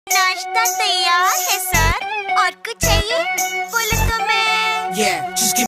नाश्ता तैयार है सर। और कुछ चाहिए बोले तो मैं